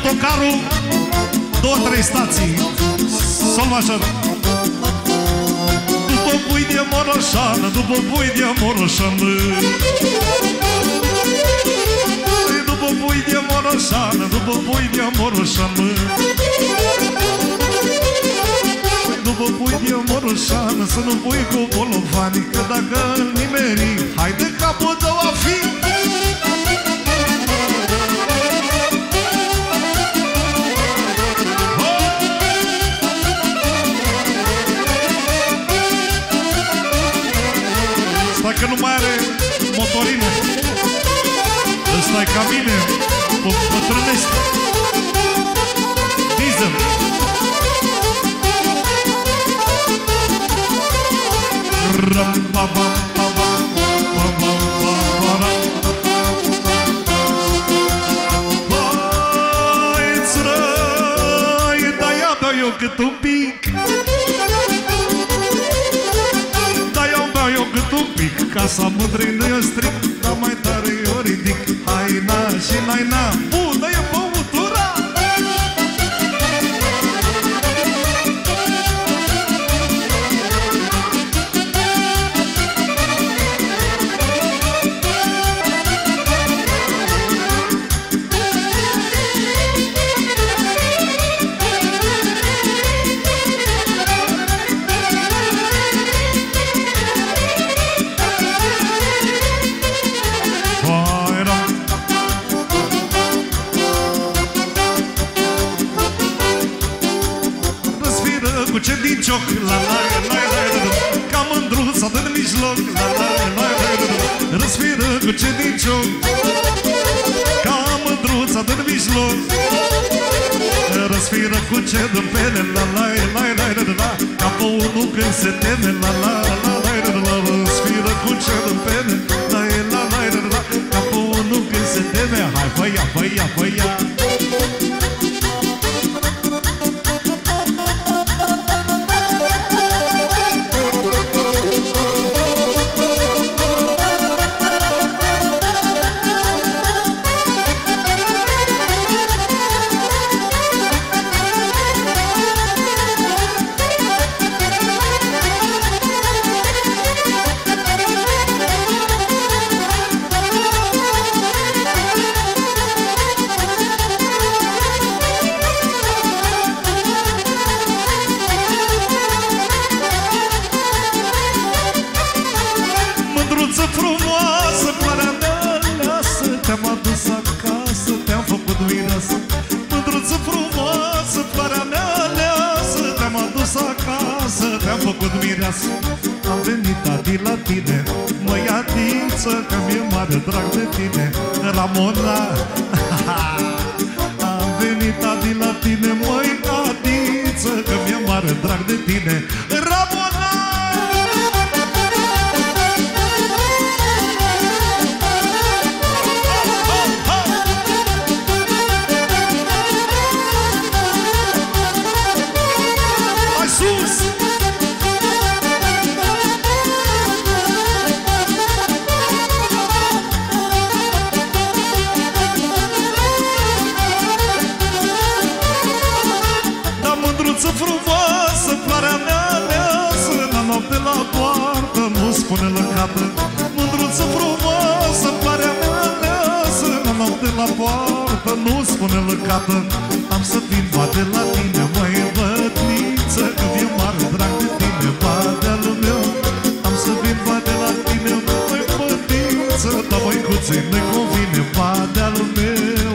autocarul 2-3 stații. Sol major. După pui de Moroșan, după pui de Moroșan, după pui de Moroșan, după pui de Moroșan, după pui de Moroșan, să nu pui cu bolovani, că dacă îl nimeri, haide capul tău a fi. Stai că nu mai are motorină. Ăsta-i ca mine, bătrânește. Diesel. Hai-ți răi, da-ia beau eu cât un pic, da-ia beau eu cât un pic, casa mândrei nu e strict, dar mai tare eu ridic. Hai-na și n-ai-na, bună-i băutura. Cioc, la la la la la, ca mândruța din mijloc, la la la la la, răsfiră cu ce din cioc, ca mândruța din mijloc, răsfiră cu ce din pene, la la la la la la, ca pe unul când se teme, la la la la la la, răsfiră cu ce din pene, la la la la la, ca pe unul când se teme, hai fă-ia, fă-ia, fă-ia. Am venit adi la tine, măiatiță, că mi-e mare drag de tine, Ramona. Am venit adi la tine, măiatiță, că mi-e mare drag de tine, Ramona. Frumoasă, floarea mea aleasă, la noapte la poartă nu spune lăcată. Mândruță frumoasă, floarea mea aleasă, la noapte la poartă nu spune lăcată. Am să vin bate la tine, măi bătniță, că mi-e mare drag de tine, badealul meu. Am să vin bate la tine, măi bătniță, dar măicuței ne convine, badealul meu.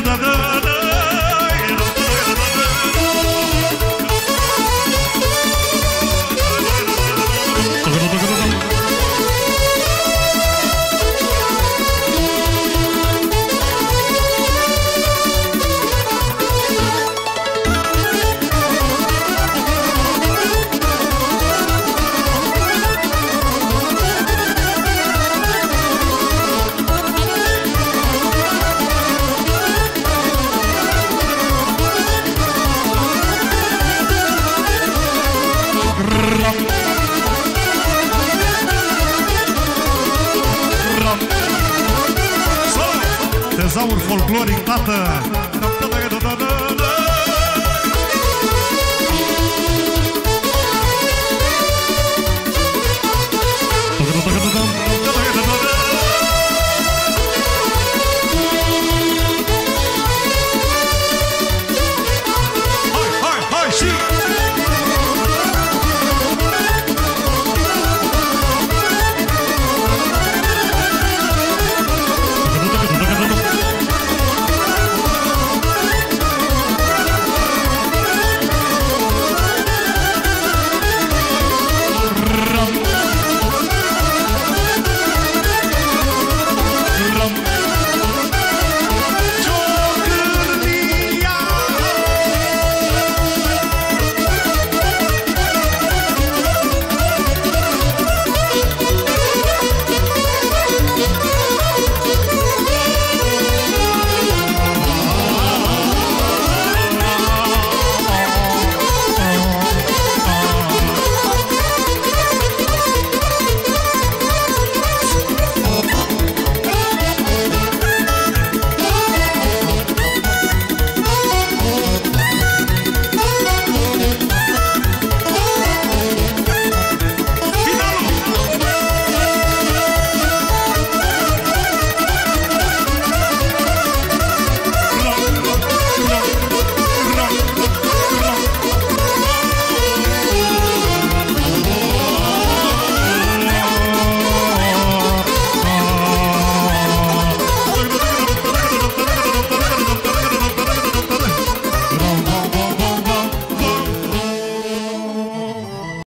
Tezaur folcloric, tată.